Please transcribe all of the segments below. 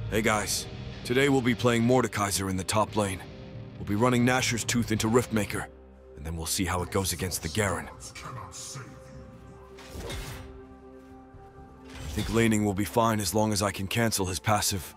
Hey guys, today we'll be playing Mordekaiser in the top lane. We'll be running Nashor's Tooth into Riftmaker, and then we'll see how it goes against the Garen. I think laning will be fine as long as I can cancel his passive.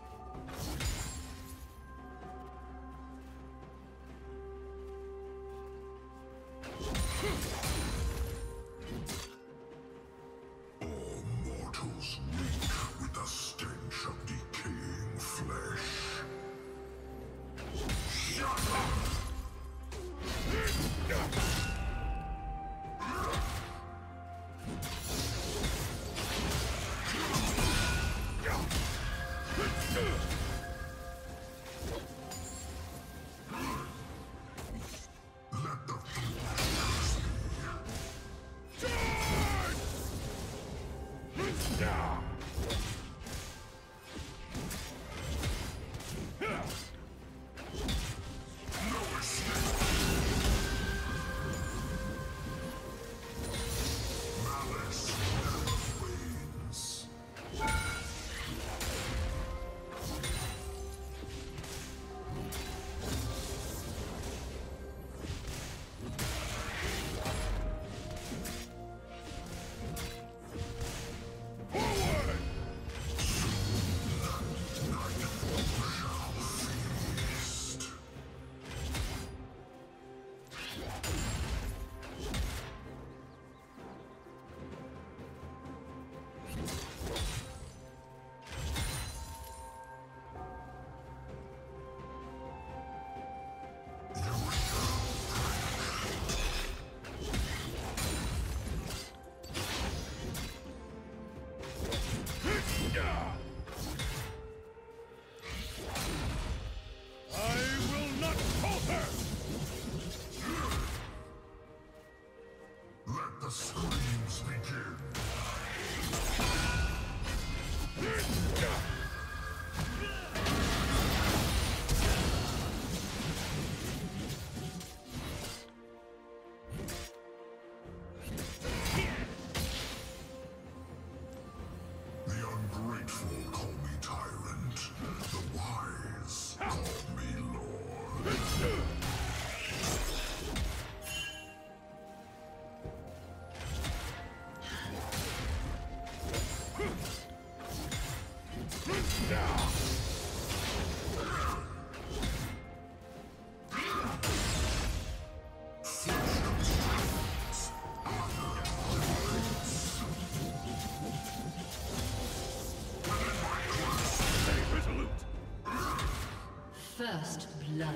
First blood.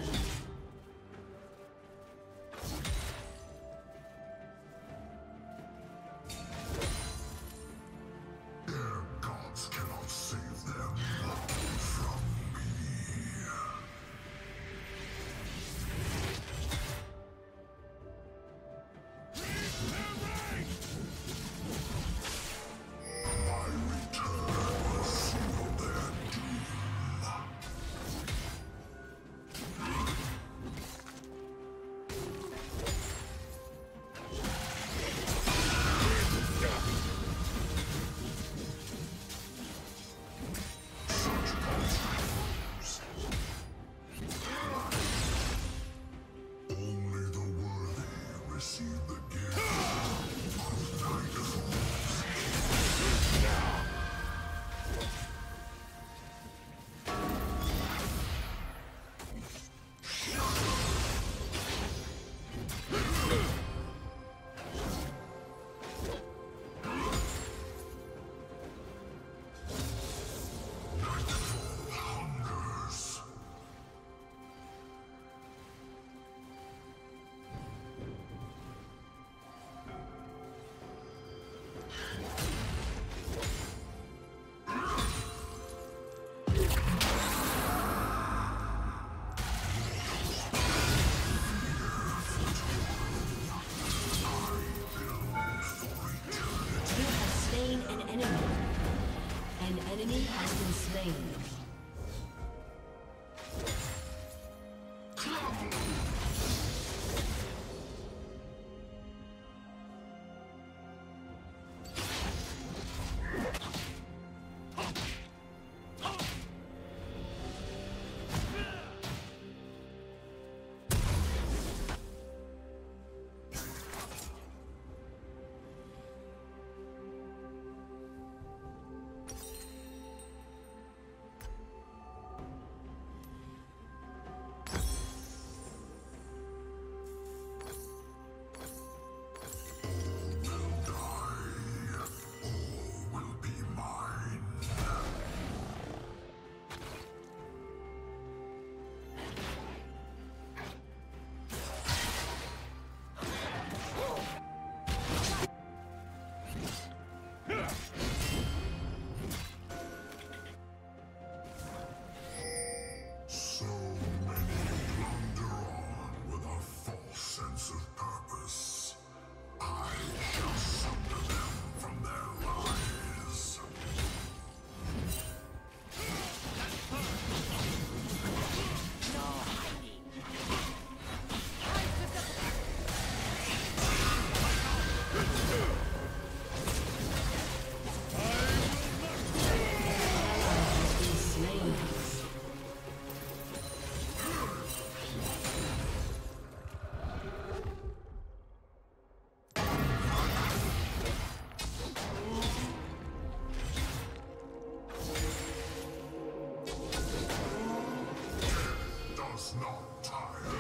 does not tire.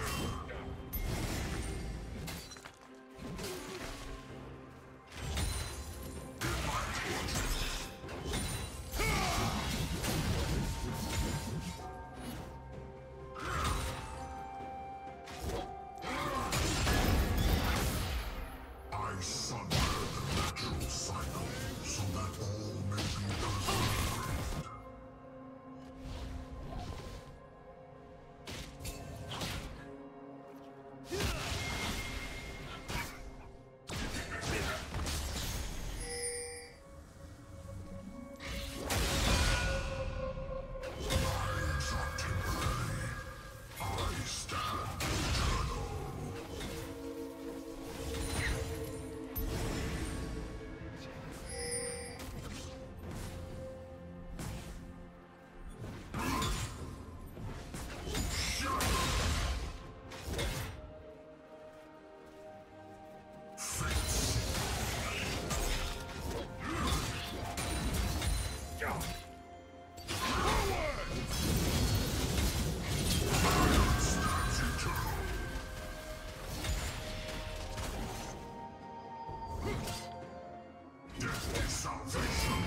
I sunder the natural cycle so that all may be preserved. Lives are temporary. I stand eternal. Death is salvation.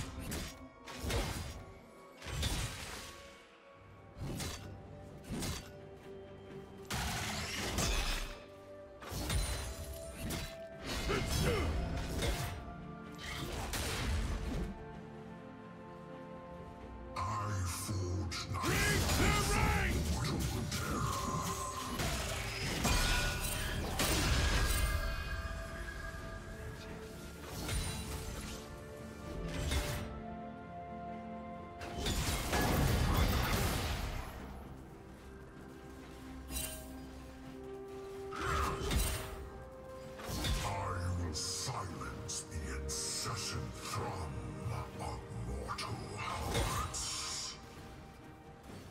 I forge knives mortal terror. I will silence the incessant thrum of mortal hearts.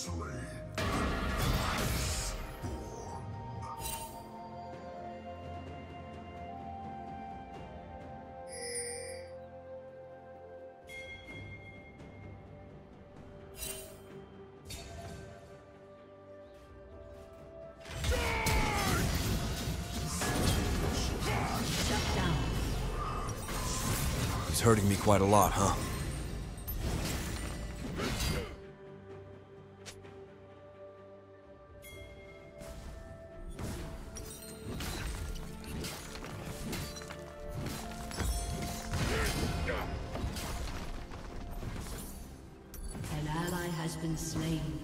slain. He's hurting me quite a lot, huh? An ally has been slain.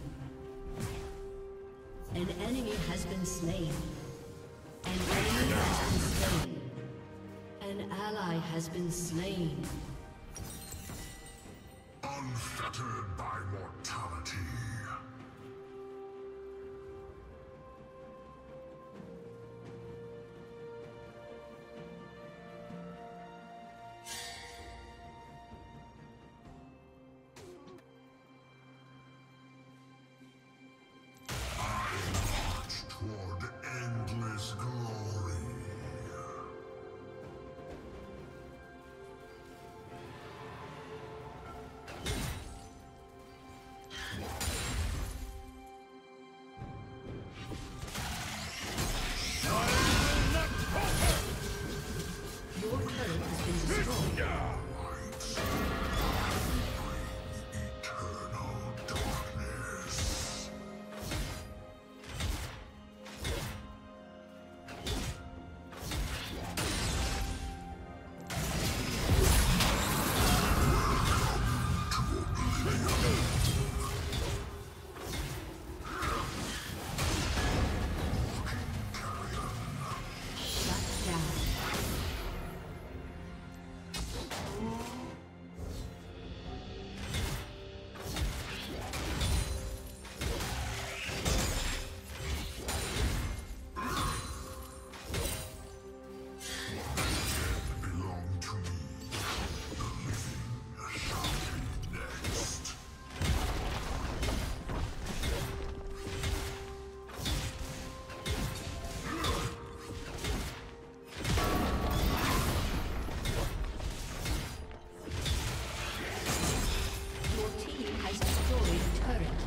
An enemy has been slain. An enemy has been slain. An ally has been slain. Unfettered by mortality. Toward endless glory. Your turret has been destroyed. Eternal darkness. Shut down. Belong to me. The living shall be next. Your team has destroyed a turret.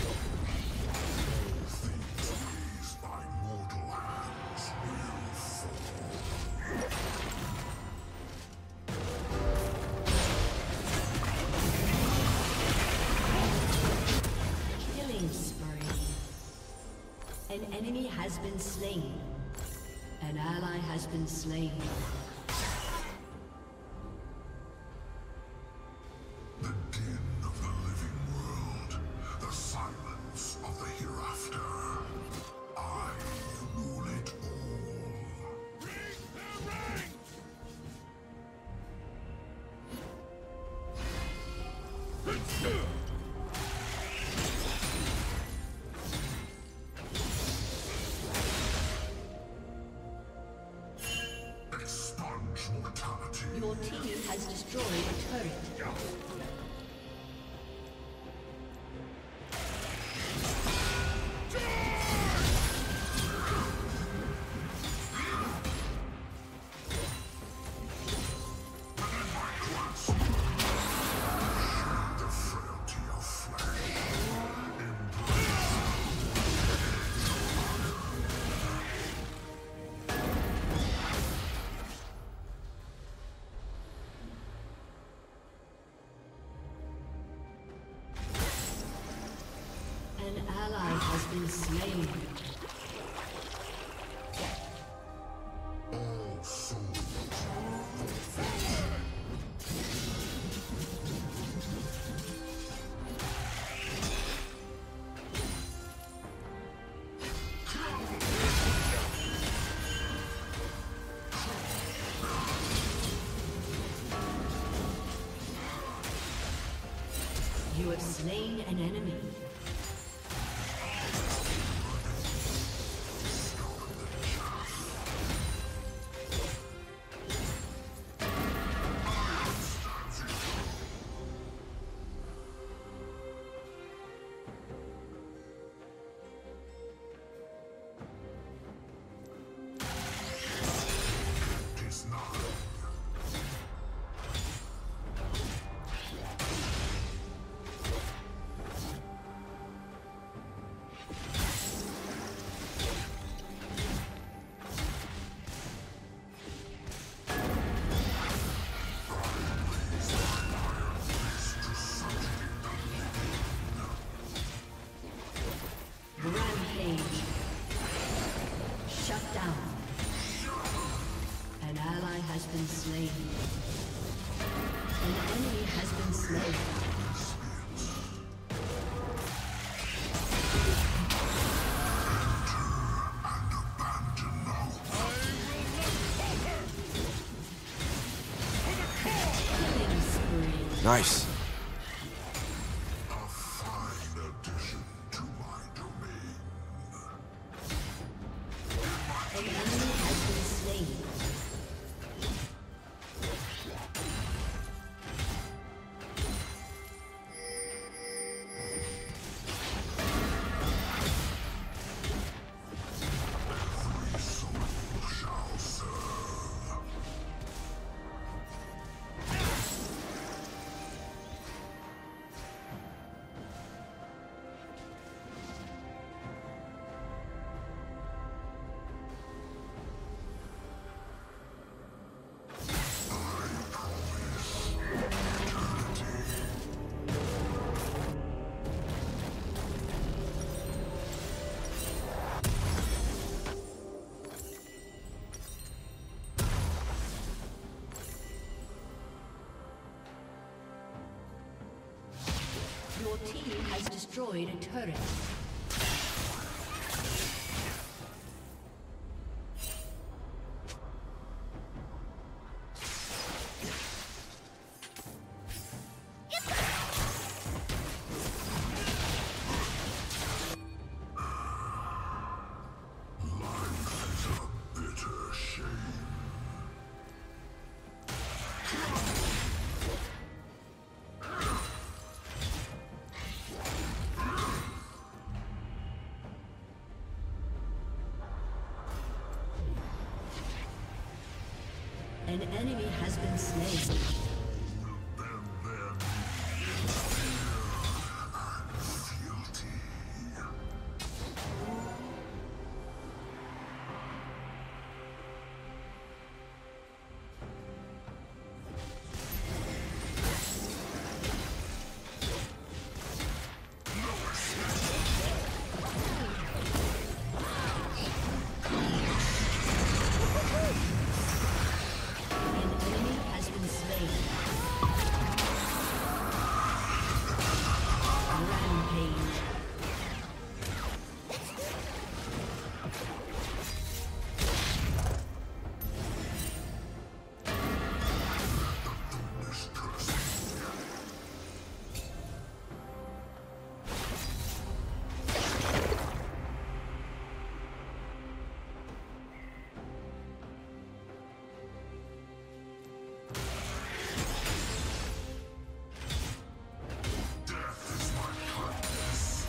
Things raised by mortal hands will fall. Killing spree. An enemy has been slain. An ally has been slain. The din of the living world, the silence of the hereafter. I rule it all. Expunge mortality. Your team has destroyed a turret. The frailty of flesh. Embrace An ally has been slain. all souls. You have slain an enemy. slain. Nice. A fine addition to my domain. An enemy has been slain. Every soul shall serve. Your team has destroyed a turret. Life is a bitter shame. An enemy has been slain. Bend their knee in fear and fealty. An enemy has been slain. Rampage. Death is my kindness.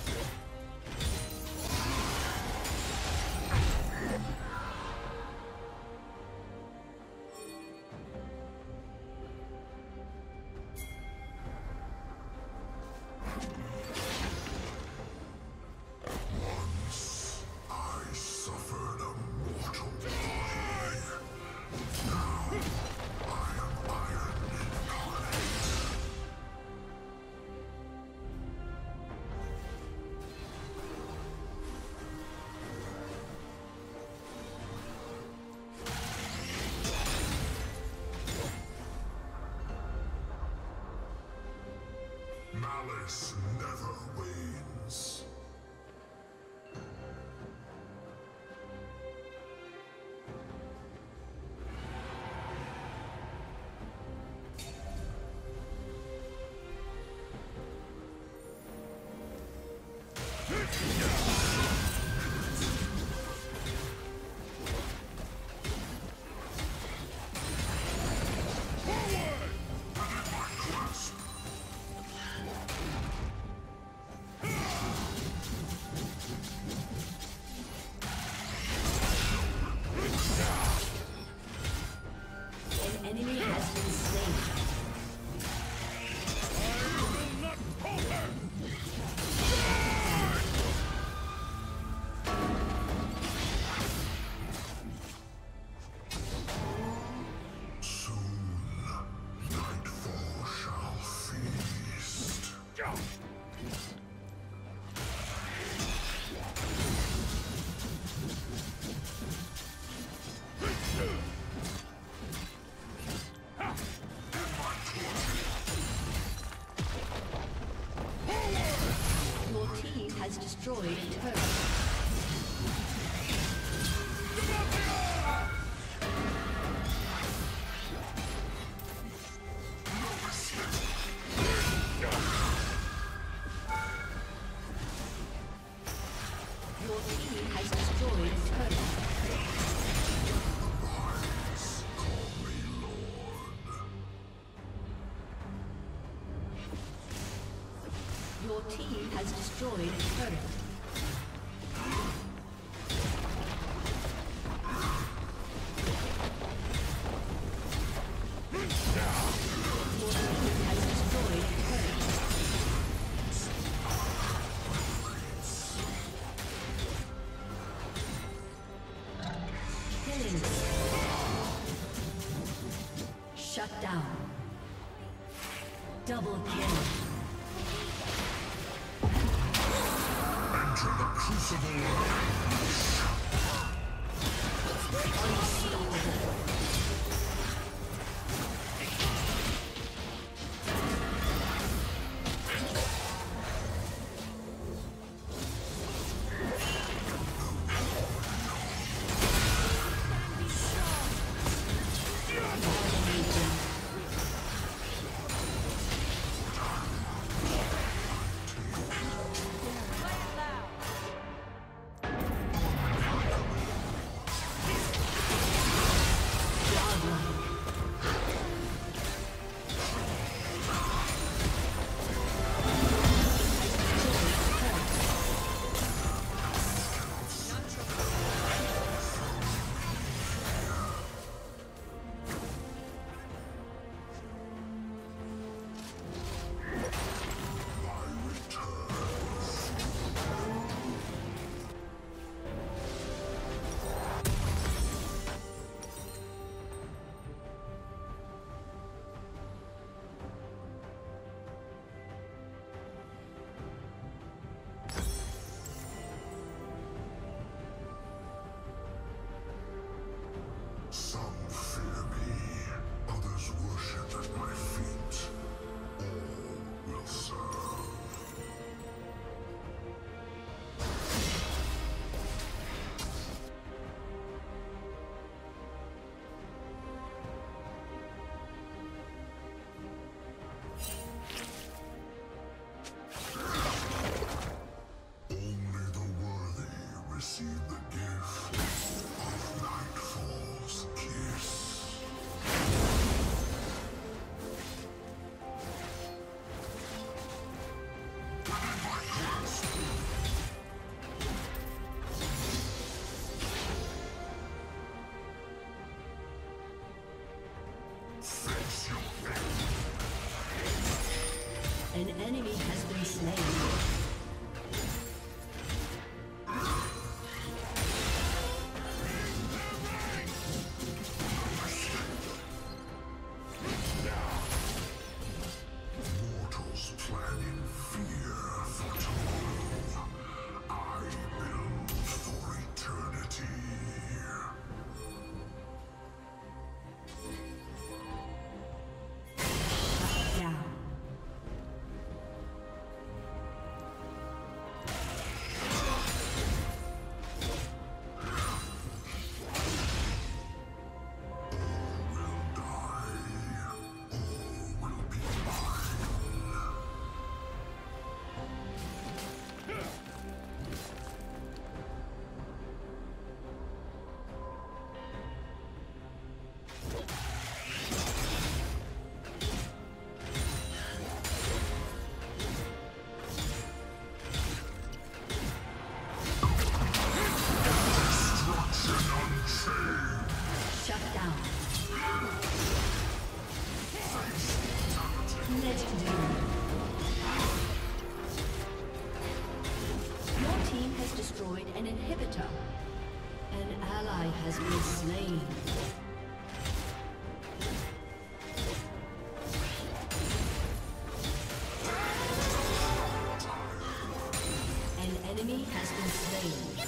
Once I suffered a mortal body. Now I am iron incarnate. Malice never wanes. An enemy has been slain. Soon, nightfall shall feast. has destroyed a turret. Your team has destroyed a turret. Shut down. Double kill. Enter the crucible. Some fear me, others worship at my feet. All will serve. Only the worthy receive the gift of Nightfall's kiss. Within my grasp. Face your An enemy has been slain. mortals plan in fear for tomorrow. I build for eternity. Down. Will die. All will be mine. Destruction unchained. Shut down. Legendary. Your team has destroyed an inhibitor. An ally has been slain. An enemy has been slain.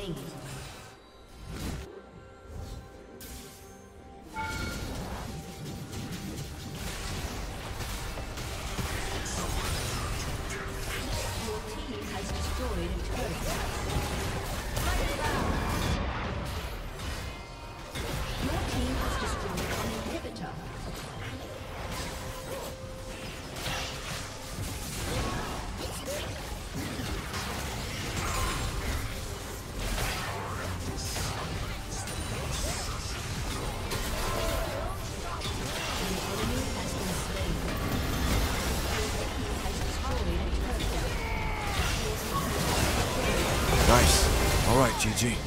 slain. Your team has destroyed a turret. Your team has destroyed an inhibitor. Nice. All right, GG.